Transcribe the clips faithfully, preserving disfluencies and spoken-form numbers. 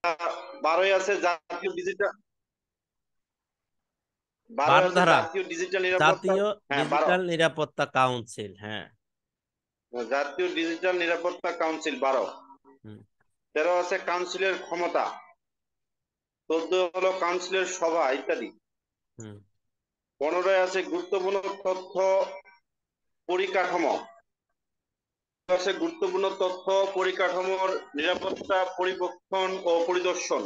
বারোই আছে জাতীয় ডিজিটাল বারোই বারো আছে ধারা জাতীয় ডিজিটাল নিরাপত্তা। জাতীয় হ্যাঁ বারো, ডিজিটাল নিরাপত্তা কাউন্সিল। হ্যাঁ। জাতীয় ডিজিটাল নিরাপত্তা কাউন্সিল বারো। হুম তেরো আছে কাউন্সিলের ক্ষমতা। চোদ্দ হলো কাউন্সিলের সভা ইত্যাদি। হুম পনেরোয় আছে গুরুত্বপূর্ণ তথ্য পরিকাঠামো। আছে গুরুত্বপূর্ণ তথ্য পরিকাঠামোর নিরাপত্তা পরিবক্ষণ ও পরিদর্শন।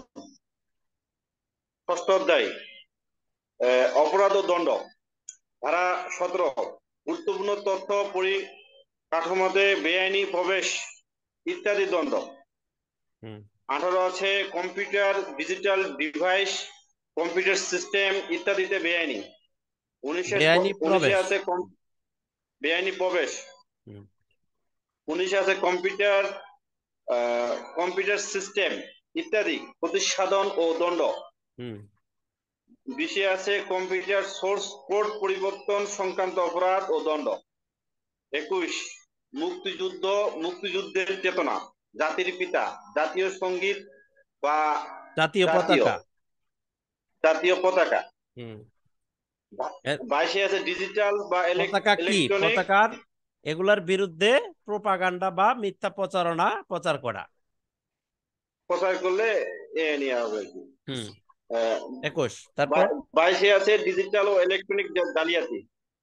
ষষ্ঠ অধ্যায় আহ, অপরাধ ও দণ্ড। ধারা সতেরো গুরুত্বপূর্ণ তথ্য পরিকাঠামোতে বেআইনি প্রবেশ ইত্যাদি দণ্ড। হুম আঠারো আছে computer digital device computer system ইত্যাদিতে বেআইনি। উনিশে বেআইনি উনিশে প্রবেশ। আছে বেআইনি প্রবেশ। হুম উনিশে আছে কম্পিউটার কম্পিউটার সিস্টেম ইত্যাদি প্রতিসাধন ও দণ্ড। হুম বিশে আছে কম্পিউটার সোর্স কোড পরিবর্তন সংক্রান্ত অপরাধ ও দণ্ড। একুশ মুক্তিযুদ্ধ মুক্তিযুদ্ধের চেতনা জাতির পিতা জাতীয় সঙ্গীত বা জাতীয় জাতীয় পতাকা। জাতীয় পতাকা। হুম বাইশে আছে ডিজিটাল বা পতাকা কি? ইলেকট্রনিক পতাকার এগুলার বিরুদ্ধে প্রোপাগান্ডা বা মিথ্যা প্রচারণা প্রচার করা। প্রচার করলে এ নেওয়া হবে আর কি। হুম আহ, একুশ তারপর বা- বাইশে আছে ডিজিটাল ও ইলেকট্রনিক জালিয়াতি।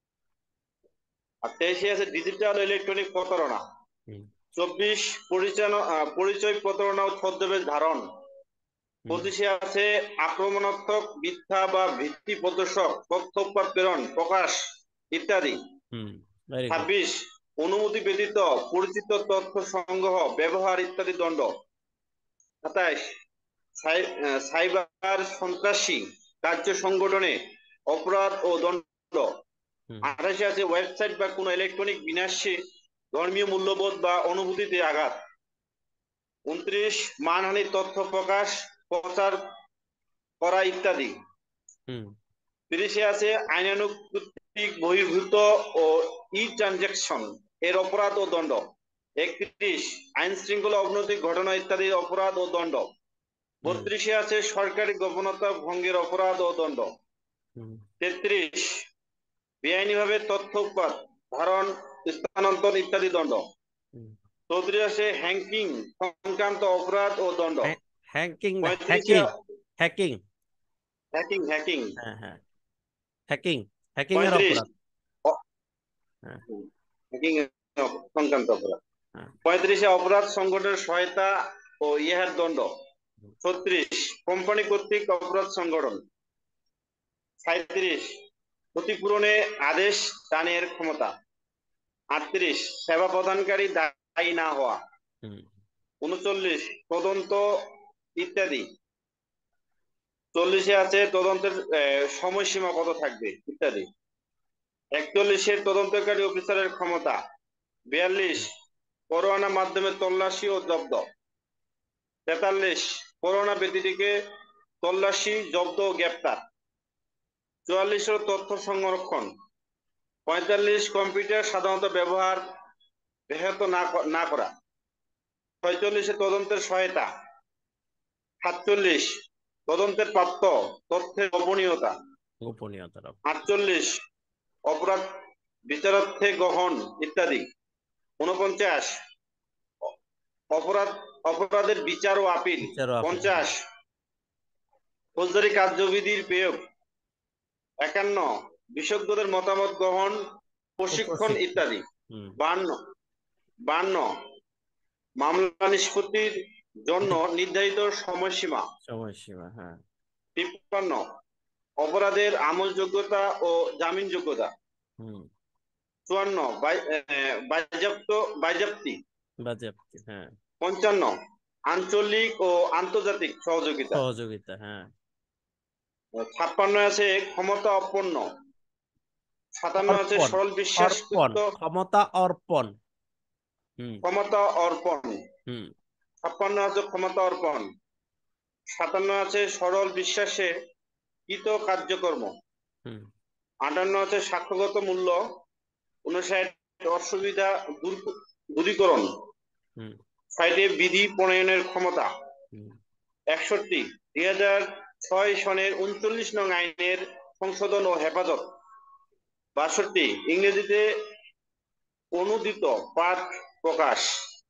আর তেইশে আছে ডিজিটাল ও ইলেকট্রনিক প্রতারণা। হুম চব্বিশ পরিচালনা আহ, পরিচয় প্রতারণা ও ছদ্মবেশ ধারণ। হুম পঁচিশে আছে আক্রমণাত্মক মিথ্যা বা ভিত্তি প্রদর্শক তথ্য প্রেরণ প্রকাশ ইত্যাদি। হুম ভেরি গুড। ছাব্বিশ অনুমতি ব্যতীত পরিচিত তথ্য সংগ্রহ ব্যবহার ইত্যাদি দণ্ড। সাতাইশ সাইবার সন্ত্রাসী কার্য সংগঠনে অপরাধ ও দণ্ড। হুম আঠাশে আছে ওয়েবসাইট বা কোনো ইলেকট্রনিক বিনাশে ধর্মীয় মূল্যবোধ বা অনুভূতিতে আঘাত। উনত্রিশ মানহানির তথ্য প্রকাশ প্রচার করা ইত্যাদি। হুম তিরিশে আছে আইনানুগ কর্তৃক বহির্ভূত ও ই ট্রানজাকশন এর অপরাধ ও দণ্ড। একত্রিশ আইন শৃঙ্খলা অবনতি ঘটনা ইত্যাদির অপরাধ ও দণ্ড। হুম বত্রিশে আছে সরকারি গোপনতা ভঙ্গের অপরাধ ও দণ্ড। হুম তেত্রিশ বেআইনিভাবে তথ্য উৎপাদ ধারণ স্থানান্তর ইত্যাদি দণ্ড। হুম চৌত্রিশ আছে হ্যাকিং সংক্রান্ত অপরাধ ও দণ্ড। হ্যাকিং না পঁয়ত্রিশে হ্যাকিং। হ্যাকিং। হ্যাকিং হ্যাকিং হ্যাঁ হ্যাঁ হ্যাকিং হ্যাকিং এর পঁয়ত্রিশ অপরাধ। হ্যাঁ হ্যাকিং সংক্রান্ত অপরাধ। হ্যাঁ পঁয়ত্রিশে অপরাধ সংগঠনের সহায়তা ও ইহার দণ্ড। ছত্রিশ কোম্পানি কর্তৃক অপরাধ সংগঠন। সাঁইত্রিশ ক্ষতিপূরণে আদেশ দানের ক্ষমতা। আটত্রিশ সেবা প্রদানকারী দায়ী না হওয়া। হুম উনচল্লিশ তদন্ত ইত্যাদি। চল্লিশে আছে তদন্তের আহ, সময়সীমা কত থাকবে ইত্যাদি। একচল্লিশের তদন্তকারী অফিসারের ক্ষমতা। বিয়াল্লিশ পরোয়ানা মাধ্যমে তল্লাশি ও জব্দ। তেতাল্লিশ করোনা ব্যক্তিটিকে তল্লাশি জব্দ ও গ্রেপ্তার। চুয়াল্লিশ তথ্য সংরক্ষণ। পঁয়তাল্লিশ কম্পিউটার সাধারণত ব্যবহার ব্যাহত না না করা। ছয়চল্লিশে তদন্তের সহায়তা। সাতচল্লিশ তদন্তের প্রাপ্ত তথ্যের গোপনীয়তা। গোপনীয়তার। আটচল্লিশ অপরাধ বিচারার্থে গ্রহণ ইত্যাদি। উনপঞ্চাশ অপরাধ অপরাধের বিচার ও আপিল। বিচার ও আপিল। পঞ্চাশ ফৌজদারি কার্যবিধির প্রয়োগ। একান্ন বিশেষজ্ঞদের মতামত গ্রহণ প্রশিক্ষণ প্রশিক্ষণ। ইত্যাদি। হুম বান্ন বান্ন মামলা নিষ্পত্তির জন্য নির্ধারিত সময়সীমা। সময়সীমা। হ্যাঁ তিপ্পান্ন অপরাধের আমলযোগ্যতা ও জামিনযোগ্যতা। হুম চুয়ান্ন বাজেয়াপ্ত বাজেয়াপ্তি। বাজেয়াপ্তি। হ্যাঁ পঞ্চান্ন আঞ্চলিক ও আন্তর্জাতিক সহযোগিতা। সহযোগিতা। হ্যাঁ ছাপ্পান্ন আছে ক্ষমতা অর্পণ। সাতান্ন আছে অর্পণ। সরল অর্পণ বিশ্বাসকৃত ক্ষমতা অর্পণ। হুম ক্ষমতা অর্পণ। হুম ছাপ্পান্ন আছে ক্ষমতা অর্পণ। সাতান্ন আছে সরল বিশ্বাসে কৃত কার্যকর্ম। হুম আটান্ন আছে সাক্ষ্যগত মূল্য। উনষাট অসুবিধা দূরীকরণ। হুম ষাটে বিধি প্রণয়নের ক্ষমতা। হুম একষট্টি দুই হাজার ছয় সনের উনচল্লিশ নং আইনের সংশোধন ও হেফাজত। বাষট্টি ইংরেজিতে অনুদিত পাঠ প্রকাশ।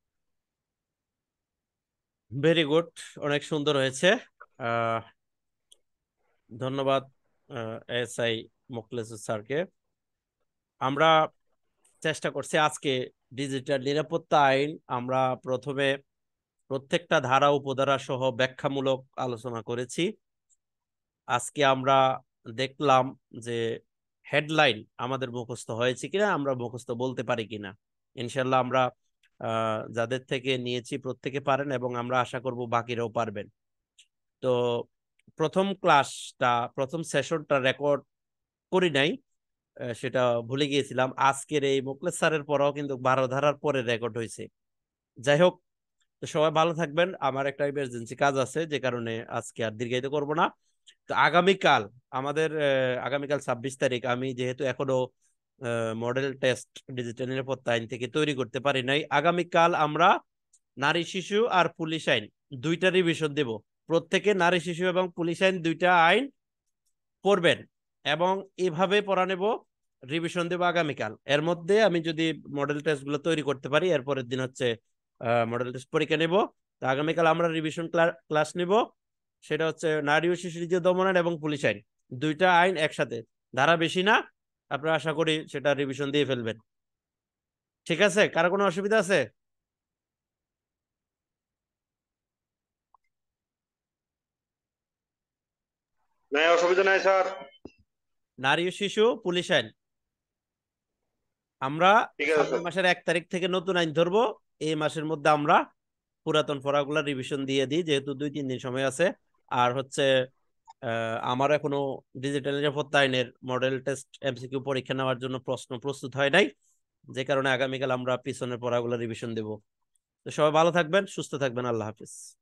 ভেরি গুড, অনেক সুন্দর হয়েছে। আহ ধন্যবাদ এস আই মোখলেসুর স্যারকে। আমরা চেষ্টা করছি আজকে ডিজিটাল নিরাপত্তা আইন আমরা প্রথমে প্রত্যেকটা ধারা উপধারা সহ ব্যাখ্যামূলক আলোচনা করেছি। আজকে আমরা দেখলাম যে হেডলাইন আমাদের মুখস্থ হয়েছে কিনা, আমরা মুখস্থ বলতে পারি কিনা। ইনশাল্লাহ আমরা আহ যাদের থেকে নিয়েছি প্রত্যেকে পারেন এবং আমরা আশা করব বাকিরাও পারবেন। তো প্রথম ক্লাসটা প্রথম সেশনটা রেকর্ড করি নাই, আহ, সেটা ভুলে গিয়েছিলাম। আজকের এই মোখলেস স্যারের পরেও কিন্তু বারো ধারার পরে রেকর্ড হয়েছে। যাই হোক, তো সবাই ভালো থাকবেন। আমার একটা ইমার্জেন্সি কাজ আছে, যে কারণে আজকে আর দীর্ঘায়িত করব না। তো আগামীকাল আমাদের আহ, আগামীকাল ছাব্বিশ তারিখ, আমি যেহেতু এখনো মডেল টেস্ট ডিজিটাল নিরাপত্তা আইন থেকে তৈরি করতে পারি নাই, আগামীকাল আমরা নারী শিশু আর পুলিশ আইন দুইটা রিভিশন দেব। প্রত্যেকে নারী শিশু এবং পুলিশ আইন দুইটা আইন পড়বেন এবং এভাবে পড়া নেব, রিভিশন দেবো আগামীকাল। এর মধ্যে আমি যদি মডেল টেস্ট গুলো তৈরি করতে পারি, এরপরের দিন হচ্ছে মডেল টেস্ট পরীক্ষা নেব। তো আগামীকাল আমরা রিভিশন ক্লাস নিব, সেটা হচ্ছে নারী ও শিশু নির্যাতন দমন আইন এবং পুলিশ আইন, দুইটা আইন একসাথে, ধারা বেশি না। আপনারা আশা করি সেটা রিভিশন দিয়ে ফেলবেন। ঠিক আছে, কারো কোনো অসুবিধা আছে? না, অসুবিধা নাই স্যার। নারী ও শিশু পুলিশ আইন আমরা ঠিক আছে সামনের স্যার। মাসের এক তারিখ থেকে নতুন আইন ধরবো। এই মাসের মধ্যে আমরা পুরাতন পড়াগুলা রিভিশন দিয়ে দিই, যেহেতু দুই তিন দিন সময় আছে। আর হচ্ছে আহ, আমার এখনো ডিজিটাল নিরাপত্তা আইনের মডেল টেস্ট এমসিকিউ পরীক্ষা নেওয়ার জন্য প্রশ্ন প্রস্তুত হয় নাই, যে কারণে আগামীকাল আমরা পিছনের পড়াগুলো রিভিশন দেব। তো সবাই ভালো থাকবেন, সুস্থ থাকবেন, আল্লাহ হাফিজ।